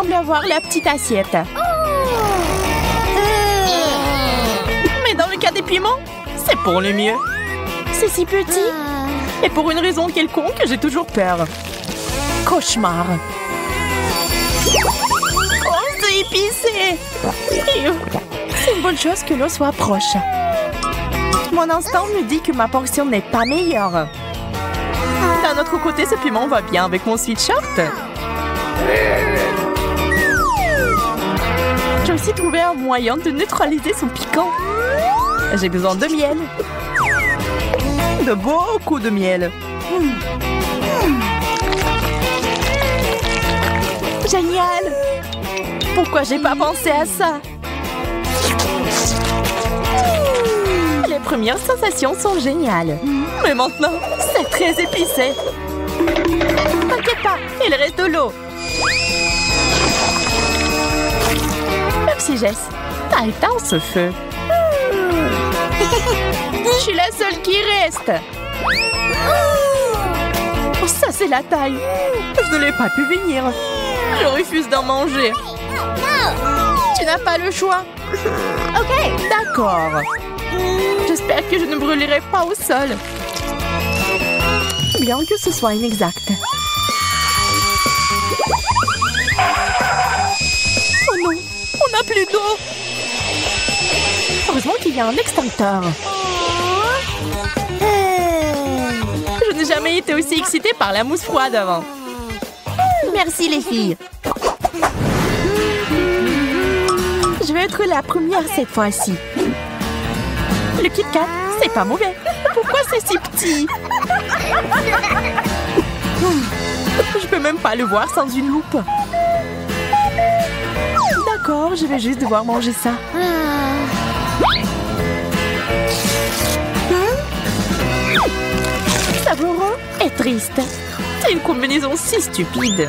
semble avoir la petite assiette. Mais dans le cas des piments, c'est pour le mieux. C'est si petit. Et pour une raison quelconque, j'ai toujours peur. Cauchemar. Oh, c'est épicé. C'est une bonne chose que l'eau soit proche. Mon instinct me dit que ma portion n'est pas meilleure. D'un autre côté, ce piment va bien avec mon sweatshirt. J'ai aussi trouvé un moyen de neutraliser son piquant. J'ai besoin de miel. De beaucoup de miel. Génial! Pourquoi j'ai pas pensé à ça? Les premières sensations sont géniales. Mais maintenant, c'est très épicé. T'inquiète pas, il reste de l'eau. Merci Jess, t'as éteint ce feu. Je suis la seule qui reste. Oh, ça c'est la taille. Je ne l'ai pas pu venir. Je refuse d'en manger. Tu n'as pas le choix. Ok, d'accord. J'espère que je ne brûlerai pas au sol. Bien que ce soit inexact. Oh non, on n'a plus d'eau. Heureusement qu'il y a un extincteur. Je n'ai jamais été aussi excitée par la mousse froide avant. Merci les filles. Je vais être la première cette fois-ci. Le Kit Kat, c'est pas mauvais. Pourquoi c'est si petit? Je peux même pas le voir sans une loupe. D'accord, je vais juste devoir manger ça. Savoureux et triste. C'est une combinaison si stupide.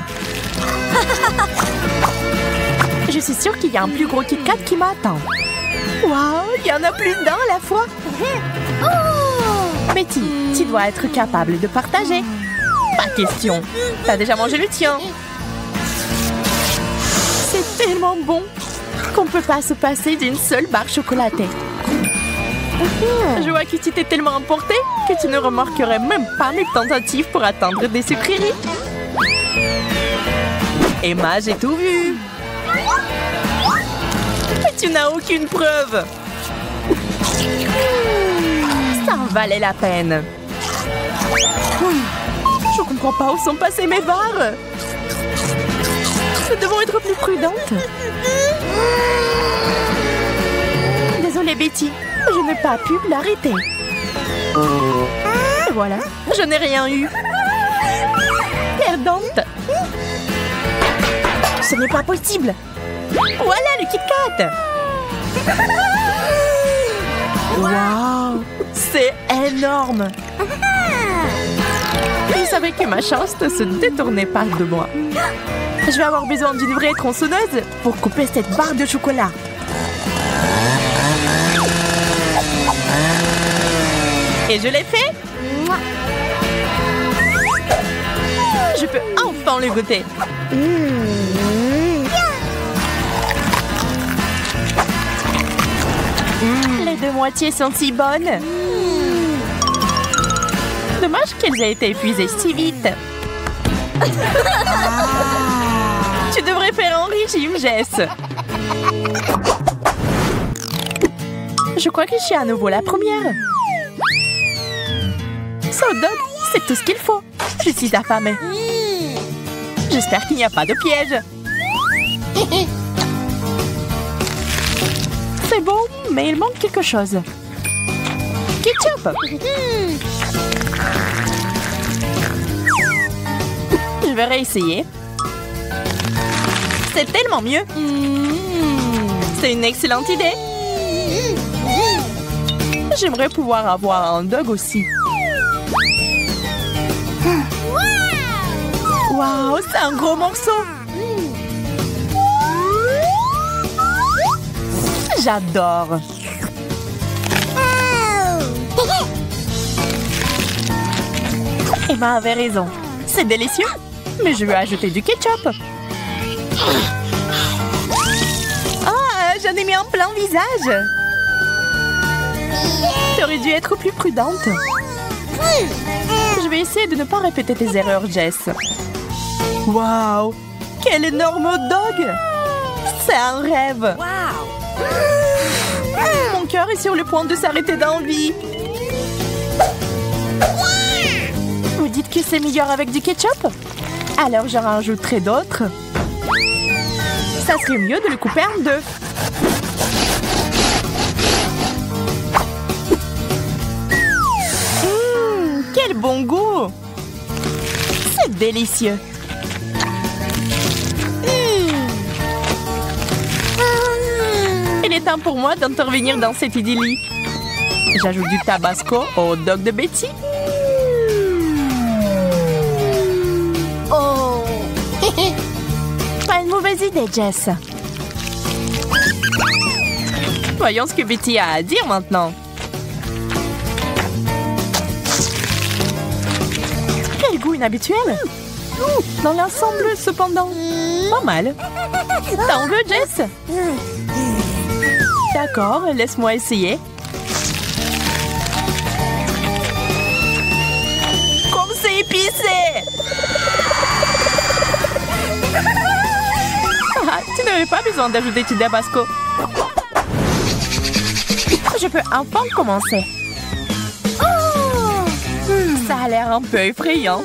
Je suis sûre qu'il y a un plus gros Kit Kat qui m'attend. Waouh, il y en a plus d'un à la fois. Betty, tu dois être capable de partager. Pas question. T'as déjà mangé le tien. C'est tellement bon qu'on peut pas se passer d'une seule barre chocolatée. Je vois que tu t'es tellement emporté que tu ne remarquerais même pas mes tentatives pour atteindre des sucreries. Emma, j'ai tout vu. Mais tu n'as aucune preuve. Ça en valait la peine. Je comprends pas où sont passées mes barres. Nous devons être plus prudentes. Désolée Betty, je n'ai pas pu l'arrêter. Et voilà, je n'ai rien eu. Perdante. Ce n'est pas possible. Voilà le Kit Kat. Waouh, c'est énorme. Je savais que ma chance ne se détournait pas de moi. Je vais avoir besoin d'une vraie tronçonneuse pour couper cette barre de chocolat. Et je l'ai fait. Je peux enfin le goûter. Les deux moitiés sont si bonnes. Dommage qu'elles aient été épuisées si vite. Tu devrais faire un régime, Jess. Je crois que je suis à nouveau la première. So Dog, c'est tout ce qu'il faut. Je suis affamée. J'espère qu'il n'y a pas de piège. C'est bon, mais il manque quelque chose. Ketchup. Je vais réessayer. C'est tellement mieux. C'est une excellente idée. J'aimerais pouvoir avoir un dog aussi. Waouh, c'est un gros morceau. J'adore. Emma avait raison. C'est délicieux, mais je vais ajouter du ketchup. Ah, j'en ai mis en plein visage. T'aurais dû être plus prudente. Je vais essayer de ne pas répéter tes erreurs, Jess. Waouh! Quel énorme hot dog! C'est un rêve! Mon cœur est sur le point de s'arrêter d'envie. Vous dites que c'est meilleur avec du ketchup? Alors j'en rajouterai d'autres. Ça serait mieux de le couper en deux. Quel bon goût! C'est délicieux. Il est temps pour moi d'intervenir dans cette idyllie. J'ajoute du tabasco au hot dog de Betty. Oh! Pas une mauvaise idée, Jess. Voyons ce que Betty a à dire maintenant. Quel goût inhabituel! Dans l'ensemble, cependant, pas mal. T'en veux, Jess? D'accord, laisse-moi essayer. Comme c'est épicé! Ah, tu n'avais pas besoin d'ajouter du tabasco. Je peux enfin commencer. Ça a l'air un peu effrayant.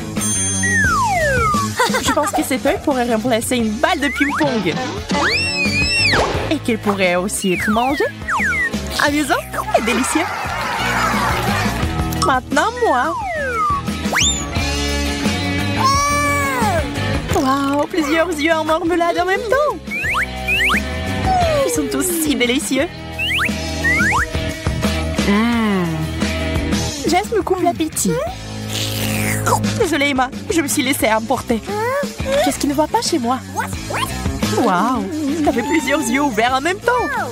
Je pense que cet œil pourrait remplacer une balle de ping-pong. Et qu'il pourrait aussi être mangé. Amusant et délicieux. Maintenant, moi. Waouh, plusieurs yeux en marmelade en même temps. Ils sont tous si délicieux. Jess me coupe l'appétit. Désolée, Emma, je me suis laissée emporter. Qu'est-ce qui ne va pas chez moi? Waouh, t'avais plusieurs yeux ouverts en même temps.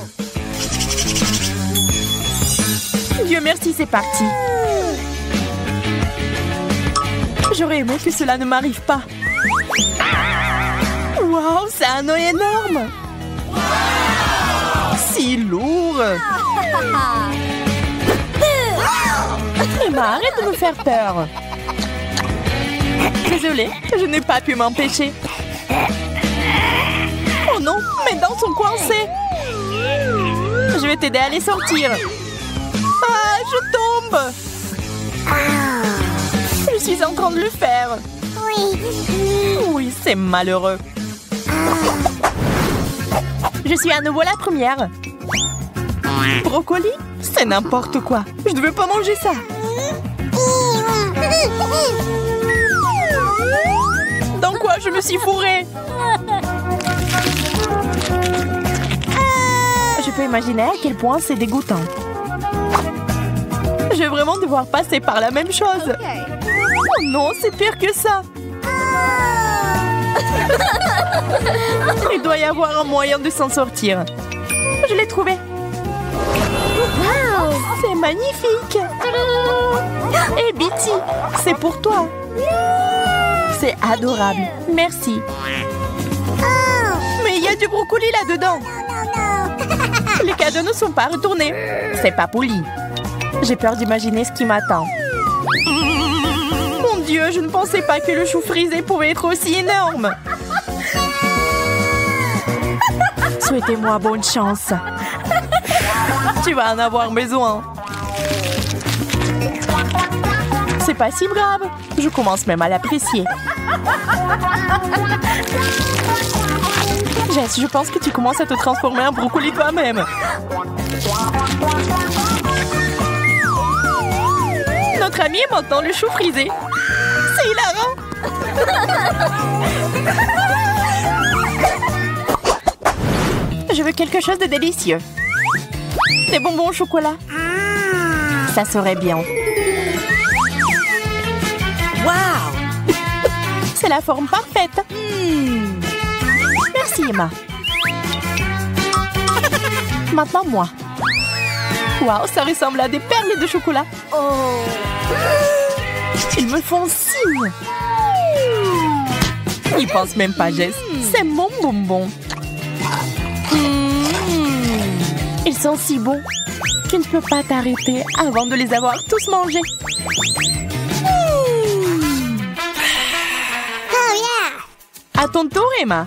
Dieu merci, c'est parti. J'aurais aimé que cela ne m'arrive pas. Waouh, c'est un œil énorme. Si lourd. Emma, arrête de me faire peur. Désolée, je n'ai pas pu m'empêcher. Oh non, mes dents sont coincées. Je vais t'aider à les sortir. Ah, je tombe. Je suis en train de le faire. Oui, c'est malheureux. Je suis à nouveau la première. Brocoli? C'est n'importe quoi. Je ne veux pas manger ça. Dans quoi je me suis fourrée? Je peux imaginer à quel point c'est dégoûtant. Je vais vraiment devoir passer par la même chose. Oh non, c'est pire que ça. Il doit y avoir un moyen de s'en sortir. Je l'ai trouvé. Wow, c'est magnifique. Et Betty, c'est pour toi. C'est adorable. Merci. Mais il y a du brocoli là-dedans. Les cadeaux ne sont pas retournés. C'est pas poli. J'ai peur d'imaginer ce qui m'attend. Mon Dieu, je ne pensais pas que le chou frisé pouvait être aussi énorme. Souhaitez-moi bonne chance. Tu vas en avoir besoin. C'est pas si grave. Je commence même à l'apprécier. Jess, je pense que tu commences à te transformer en brocoli toi-même. Notre ami est maintenant le chou frisé. C'est hilarant. Je veux quelque chose de délicieux. Des bonbons au chocolat. Ça serait bien. Waouh! C'est la forme parfaite. Merci, Emma. Maintenant, moi. Waouh, ça ressemble à des perles de chocolat. Oh! Ils me font signe. Il pense même pas, Jess. C'est mon bonbon. Ils sont si bons que tu ne peux pas t'arrêter avant de les avoir tous mangés. À ton tour, Emma.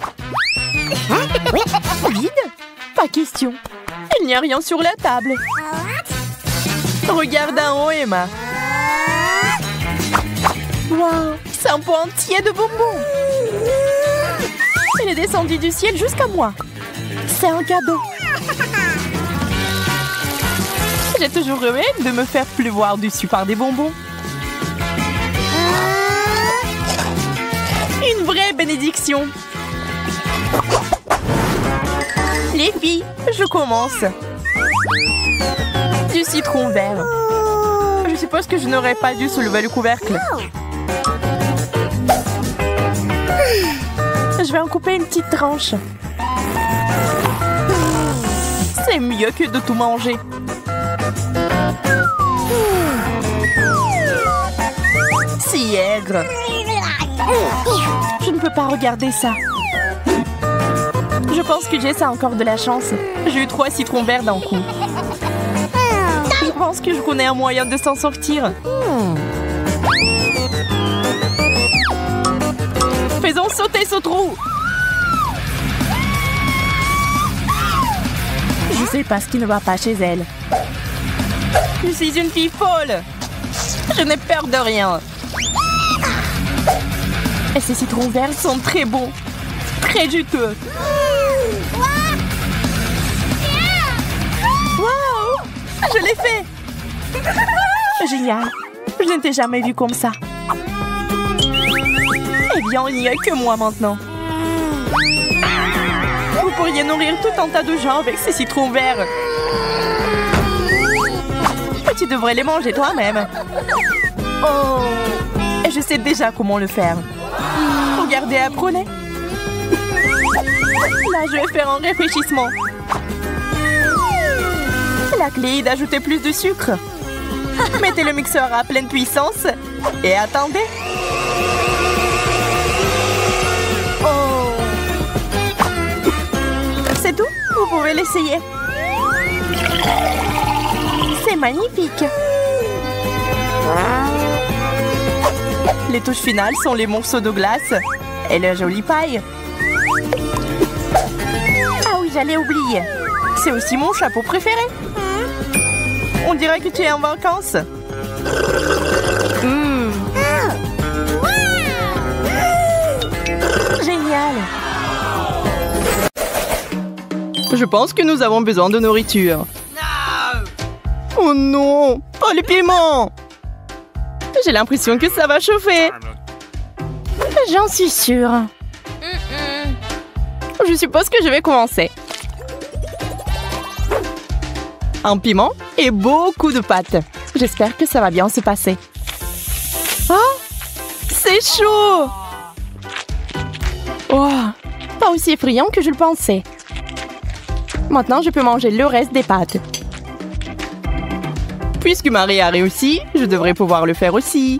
Vide? Pas question. Il n'y a rien sur la table. Regarde en haut, Emma. Wow, c'est un pot entier de bonbons. Il est descendu du ciel jusqu'à moi. C'est un cadeau. J'ai toujours rêvé de me faire pleuvoir dessus par des bonbons. Une vraie bénédiction. Les filles, je commence. Du citron vert. Je suppose que je n'aurais pas dû soulever le couvercle. Je vais en couper une petite tranche. C'est mieux que de tout manger. Si aigre. Je ne peux pas regarder ça. Je pense que Jess a encore de la chance. J'ai eu 3 citrons verts d'un coup. Je pense que je connais un moyen de s'en sortir. Faisons sauter ce trou. Je sais pas ce qui ne va pas chez elle. Je suis une fille folle. Je n'ai peur de rien. Et ces citrons verts sont très bons. Très juteux. Wow! Je l'ai fait! Génial! Je ne t'ai jamais vu comme ça. Eh bien, il n'y a que moi maintenant. Vous pourriez nourrir tout un tas de gens avec ces citrons verts. Tu devrais les manger toi-même. Oh! Et je sais déjà comment le faire. Regardez, apprenez. Là, je vais faire un réfléchissement. La clé est d'ajouter plus de sucre. Mettez le mixeur à pleine puissance et attendez. Oh! C'est tout? Vous pouvez l'essayer. C'est magnifique. Les touches finales sont les morceaux de glace et la jolie paille. Ah oui, j'allais oublier. C'est aussi mon chapeau préféré. On dirait que tu es en vacances. Génial. Je pense que nous avons besoin de nourriture. Oh non, pas les piments. J'ai l'impression que ça va chauffer. J'en suis sûre. Je suppose que je vais commencer. Un piment et beaucoup de pâtes. J'espère que ça va bien se passer. Oh, c'est chaud. Oh, pas aussi effrayant que je le pensais. Maintenant, je peux manger le reste des pâtes. Puisque Marie a réussi, je devrais pouvoir le faire aussi.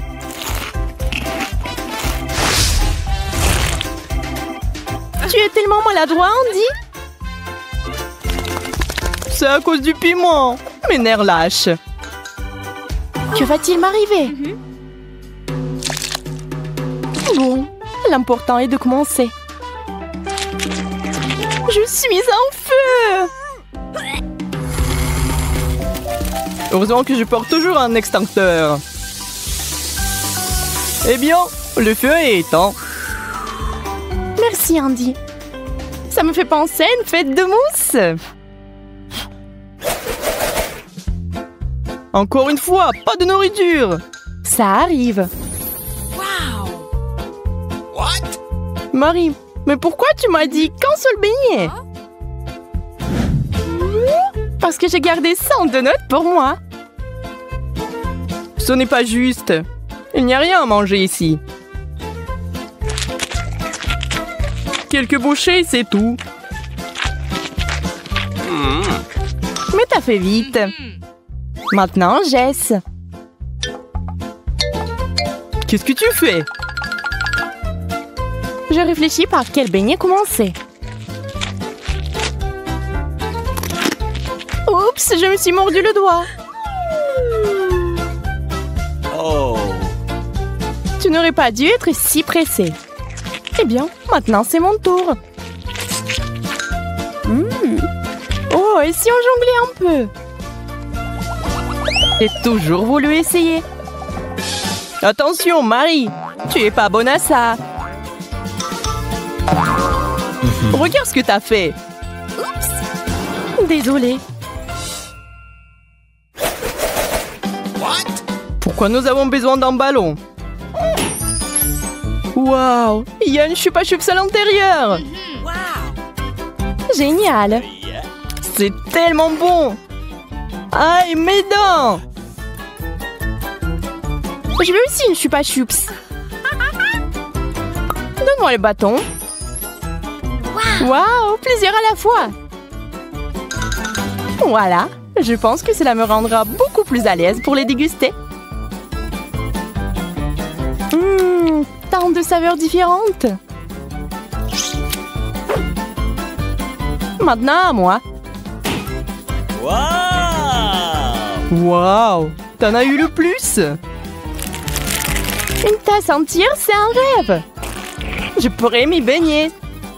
Tu es tellement maladroit, Andy. C'est à cause du piment. Mes nerfs lâchent. Que va-t-il m'arriver? Bon, l'important est de commencer. Je suis en feu! Heureusement que je porte toujours un extincteur. Eh bien, le feu est éteint. Merci, Andy. Ça me fait penser à une fête de mousse. Encore une fois, pas de nourriture. Ça arrive. Marie, mais pourquoi tu m'as dit qu'un seul beignet? Parce que j'ai gardé 100 donuts pour moi. Ce n'est pas juste. Il n'y a rien à manger ici. Quelques bouchées, c'est tout. Mais t'as fait vite. Maintenant, Jess. Qu'est-ce que tu fais? Je réfléchis par quel beignet commencer. Oups, je me suis mordu le doigt. Oh. Tu n'aurais pas dû être si pressé. Eh bien, maintenant c'est mon tour. Oh, et si on jonglait un peu? J'ai toujours voulu essayer. Attention, Marie, tu es pas bonne à ça. Regarde ce que t'as fait. Oups. Désolée. Pourquoi nous avons besoin d'un ballon? Waouh, il y a une chupa chups à l'intérieur. Génial. C'est tellement bon. Aïe, mes dents. Je veux aussi une chupa chups. Donne-moi le bâton. Waouh, plusieurs à la fois. Voilà, je pense que cela me rendra beaucoup plus à l'aise pour les déguster. Tant de saveurs différentes. Maintenant à moi. Waouh, t'en as eu le plus. Une tasse entière, c'est un rêve. Je pourrais m'y baigner.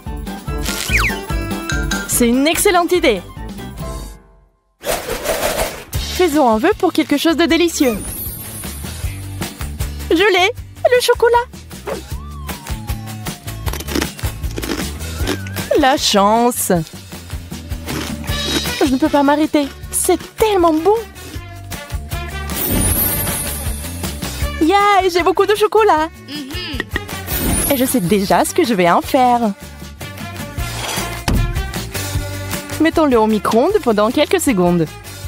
C'est une excellente idée. Faisons un vœu pour quelque chose de délicieux. Je l'ai, le chocolat. La chance. Je ne peux pas m'arrêter. C'est tellement bon. Yeah, j'ai beaucoup de chocolat. Et je sais déjà ce que je vais en faire. Mettons-le au micro-ondes pendant quelques secondes.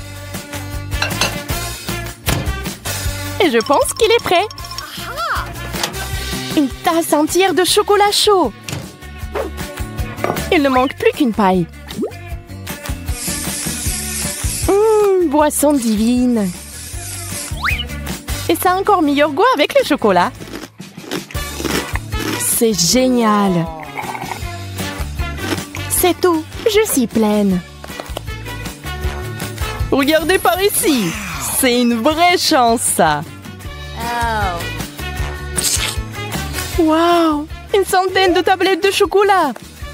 Et je pense qu'il est prêt. Une tasse entière de chocolat chaud. Il ne manque plus qu'une paille. Boisson divine. Et ça a encore meilleur goût avec le chocolat. C'est génial. C'est tout. Je suis pleine. Regardez par ici. C'est une vraie chance, ça. Wow, une centaine de tablettes de chocolat.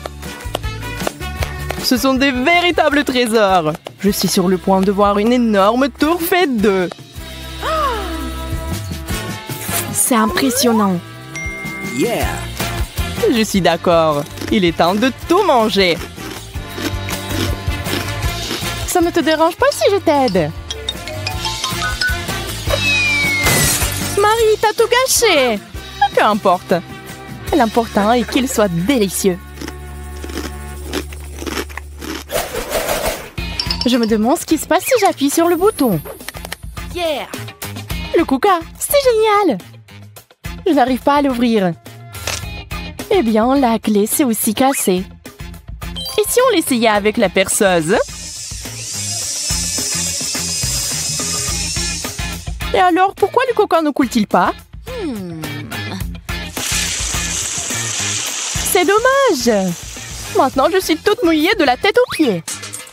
Ce sont des véritables trésors. Je suis sur le point de voir une énorme tour faite d'œufs. C'est impressionnant. Yeah. Je suis d'accord. Il est temps de tout manger. Ça ne te dérange pas si je t'aide? Marie, t'as tout gâché. Peu importe. L'important est qu'il soit délicieux. Je me demande ce qui se passe si j'appuie sur le bouton. Yeah! Le Kuka, c'est génial! Je n'arrive pas à l'ouvrir. Eh bien, la clé s'est aussi cassée. Et si on l'essayait avec la perceuse? Et alors, pourquoi le Kuka ne coule-t-il pas? C'est dommage! Maintenant, je suis toute mouillée de la tête aux pieds.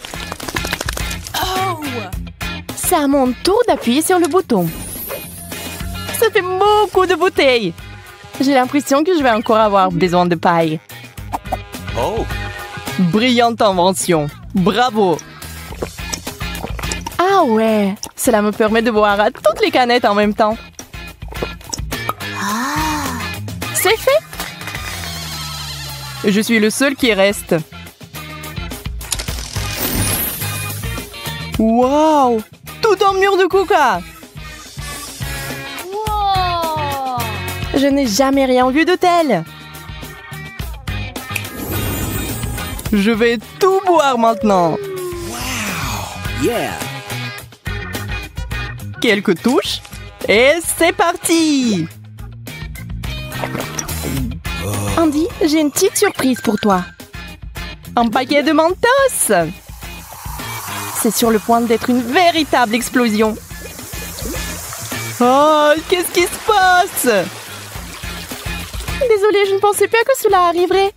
C'est à mon tour d'appuyer sur le bouton. Ça fait beaucoup de bouteilles. J'ai l'impression que je vais encore avoir besoin de paille. Oh. Brillante invention. Bravo. Ah ouais, cela me permet de boire à toutes les canettes en même temps. C'est fait. Je suis le seul qui reste. Waouh! Tout un mur de Kuka! Wow. Je n'ai jamais rien vu de tel! Je vais tout boire maintenant! Wow! Yeah! Quelques touches et c'est parti! Andy, j'ai une petite surprise pour toi. Un paquet de Mentos! C'est sur le point d'être une véritable explosion. Oh, qu'est-ce qui se passe? Désolée, je ne pensais pas que cela arriverait.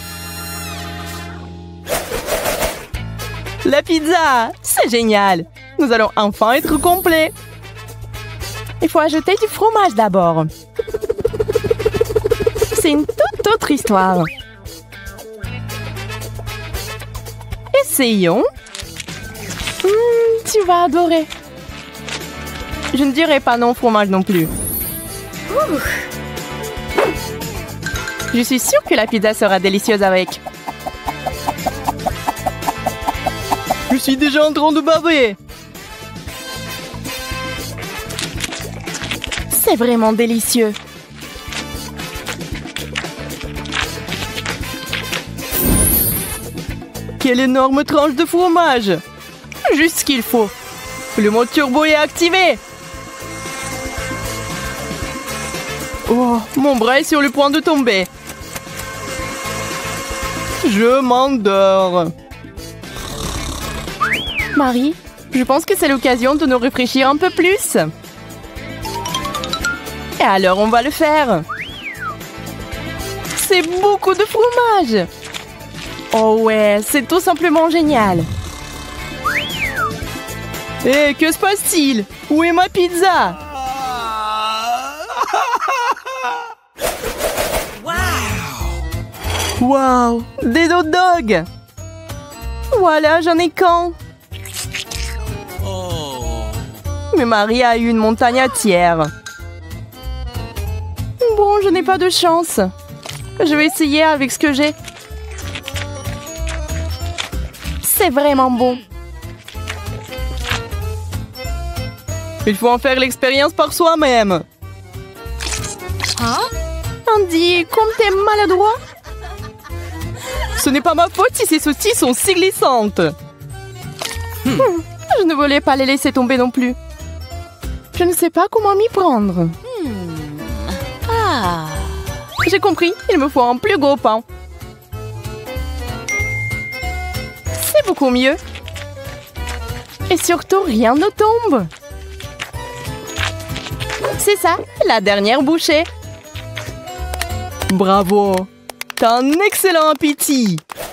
La pizza! C'est génial! Nous allons enfin être complets. Il faut ajouter du fromage d'abord. C'est une toute autre histoire. Essayons. Tu vas adorer. Je ne dirai pas non fromage non plus. Je suis sûre que la pizza sera délicieuse avec. Je suis déjà en train de baver. C'est vraiment délicieux. Quelle énorme tranche de fromage! Juste ce qu'il faut. Le mode turbo est activé. Oh, mon bras est sur le point de tomber. Je m'endors. Marie, je pense que c'est l'occasion de nous réfléchir un peu plus. Et alors, on va le faire. C'est beaucoup de fromage. Oh ouais, c'est tout simplement génial. Hé, que se passe-t-il? Où est ma pizza? Wow, des hot dogs. Voilà, j'en ai qu'un. Mais Marie a eu une montagne entière. Bon, je n'ai pas de chance. Je vais essayer avec ce que j'ai. C'est vraiment bon. Il faut en faire l'expérience par soi-même. Hein? Andy, comme t'es maladroit. Ce n'est pas ma faute si ces saucisses sont si glissantes. Je ne voulais pas les laisser tomber non plus. Je ne sais pas comment m'y prendre. Ah. J'ai compris, il me faut un plus gros pain. C'est beaucoup mieux. Et surtout, rien ne tombe. C'est ça, la dernière bouchée. Bravo, t'as un excellent appétit.